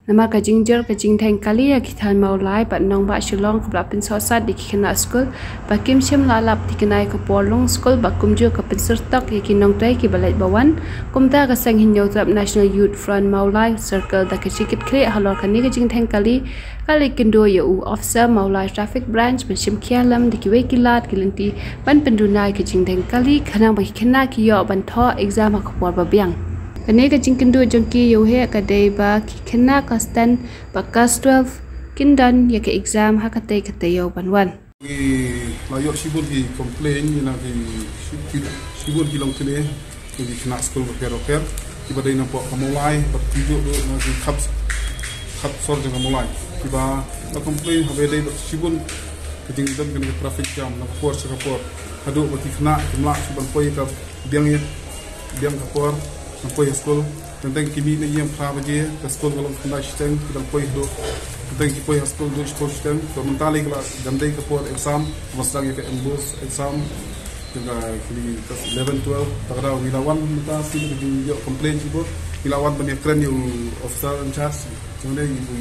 Nama kajingjal kajing thang kali ya kithan Mawlai bat nong ba shilong kabla pin sosat di khynnah school bakim shim lalap dikenai ke polong school bakum jo ke pensertak ya kinong tai ki balai bawan kumta ka sang hinyo trap National Youth Front Mawlai Circle da kachikit kre halor kani kajing thang kali kendo ya u officer Mawlai traffic branch penshim khialam di kiwe kilat kilanti ban pendunai kajing thang kali khanang ba khynnah ki yo ban tho exam ka por ba biang Kene ka jingkendu jongki yohe kadai ba khynnah kastan bakas 12 kindan ya ke exam ha katai yo banwan. Layo sibul ki complain ina ki sibul ki long tele ki khynnah school roker ki badai nampak Mawlai bertunjuk na ki khap sor jang Mawlai ki ba la complain habe dai sibul kejing dan kena traffic jam na force ka por hadu ba ki khynnah jumlah suban poi ka biang ka por Poi school tentang kimi ni yang pra baje ke school kalau kena sistem kita poi do tentang ki poi school do sistem to mentali kelas gandai ke por exam masang ke embus exam juga kini 11 12 takra wilawan kita sini di yo complain sibo wilawan banyak keren yang officer in charge sebenarnya ibu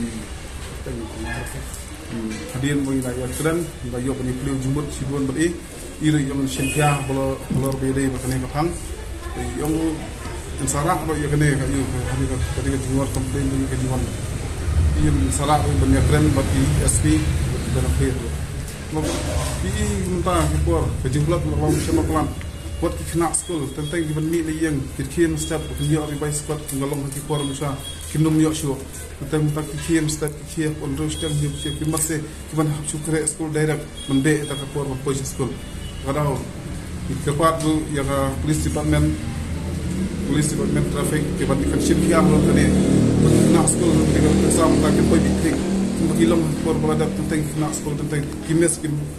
hadian bagi layak keren bagi yo banyak beliau jumut sibon beri iri yang sentia bolor bede berkenaan kapang yang sarak ro ya kene ka yu kadi ka jual komplain ni ka jual yin sarak banyak keren bagi SP dan apa itu lo ini minta kepor kejumlah lawan sama pelan buat khynnah school tentang given ni yang kikin step yo ri by squad ngalong ki por bisa kinum yo show tentang minta kikin step kikin on ro step ni ki masih kiban syukre school direct mende ta ka por police school kadang kepat tu ya ka police department traffic kebat ikan shipyard lo tadi khynnah school dengan exam tak kepoi bitik begilong por berada tentang khynnah school tentang kimes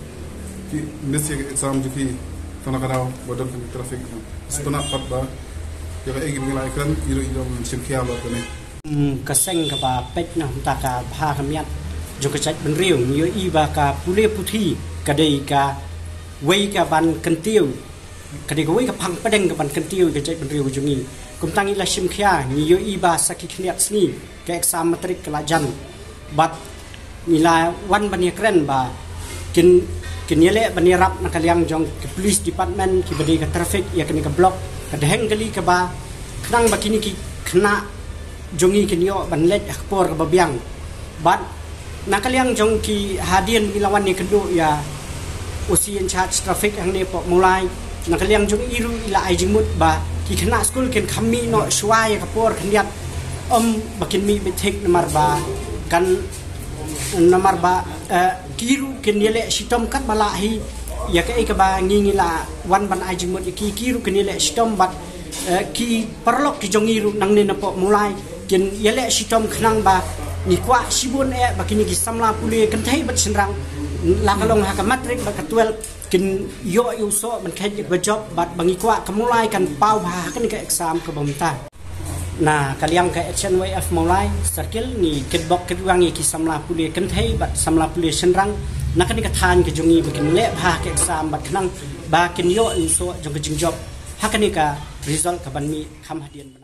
exam jadi tanah kadau badan traffic sebenarnya pat ba ya ka egin nilai kan iro shipyard lo tadi kaseng ka ba pek na ta ka pha kamiat jo ka chat ben riu yo i ba ka pule puthi ka dei ka wei ka ban kentiu kadai kau ikan pang pedeng ke ban kentiu ke cai penriu jungi kumtang ila sim khia ni yo iba sakit khniat sni ke exam matrik kelajan bat nila wan bani keren ba kin yele bani rap na kaliang jong ke police department ki badi ke traffic ya kini ke block ke deheng kali ke ba knang ba kini ki kena jongi kin yo ban let akpor ke babiang bat na kaliang jong ki hadian ilawan ni kedu ya usi in charge traffic ang ni pok mulai nak kaliang jong iru ila ai jingmut ba ki khynnah school ken kami no swai ka por khniat bakin mi betek namar ba kan namar ba kiru ken yele sitom kat bala hi ya ka ka ba ngingila wan ban ai jingmut ki kiru ken yele sitom bat ki perlok ki jong iru nang ne napo mulai ken yele sitom khnang ba ni kwa sibun bakini ki samla pule kan thai bat senrang la kalong ha ka matrik ba ka 12 kin yo so man khay ba job bat bangi kwa kamulai kan pau ha kan ka exam ka bamta na kaliang ka HNYF Mawlai Circle ni Kitbok kitrwriang ki samla pule kan thai bat samla pule senrang na kan ka than ka jongi bakin le ha ka exam bat khnang ba kin yo so jong ka jing job ha kan ka result ka ban mi kham hadian